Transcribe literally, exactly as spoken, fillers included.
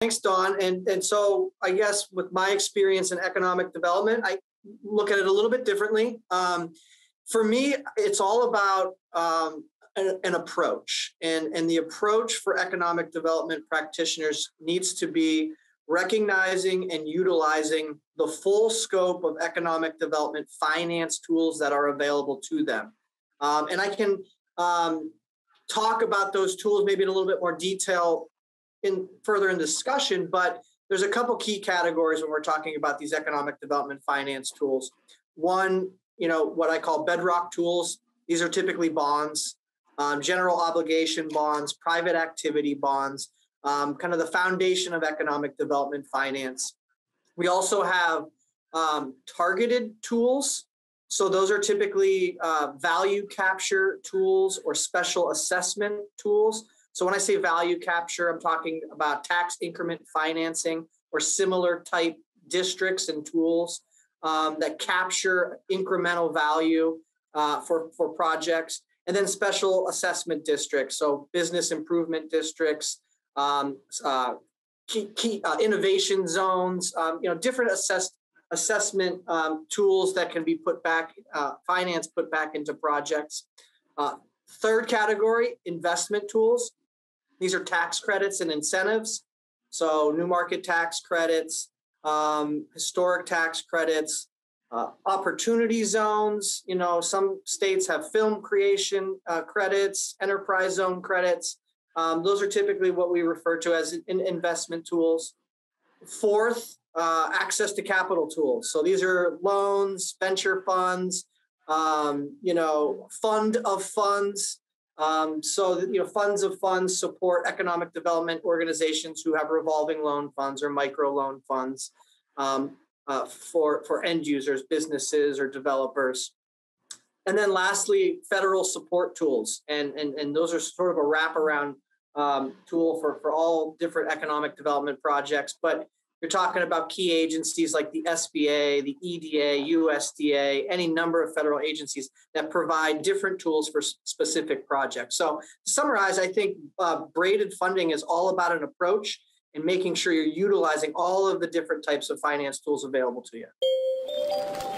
Thanks, Don. And, and so I guess with my experience in economic development, I look at it a little bit differently. Um, for me, it's all about um, an, an approach. And, and the approach for economic development practitioners needs to be recognizing and utilizing the full scope of economic development finance tools that are available to them. Um, and I can um, talk about those tools maybe in a little bit more detail in further in discussion, but there's a couple key categories when we're talking about these economic development finance tools. One, you know, what I call bedrock tools. These are typically bonds, um, general obligation bonds, private activity bonds, um, kind of the foundation of economic development finance. We also have um, targeted tools. So those are typically uh, value capture tools or special assessment tools. So when I say value capture, I'm talking about tax increment financing or similar type districts and tools um, that capture incremental value uh, for, for projects. And then special assessment districts, so business improvement districts, um, uh, key, key uh, innovation zones, um, you know, different assess, assessment um, tools that can be put back, uh, finance put back into projects. Uh, third category, investment tools. These are tax credits and incentives. So new market tax credits, um, historic tax credits, uh, opportunity zones. You know, some states have film creation uh, credits, enterprise zone credits. Um, those are typically what we refer to as in investment tools. Fourth, uh, access to capital tools. So these are loans, venture funds, um, you know, fund of funds. Um, so that, you know, funds of funds support economic development organizations who have revolving loan funds or micro loan funds um, uh, for, for end users, businesses or developers. And then lastly, federal support tools. And, and, and those are sort of a wraparound um, tool for, for all different economic development projects. But you're talking about key agencies like the S B A, the E D A, U S D A, any number of federal agencies that provide different tools for specific projects. So to summarize, I think uh, braided funding is all about an approach and making sure you're utilizing all of the different types of finance tools available to you.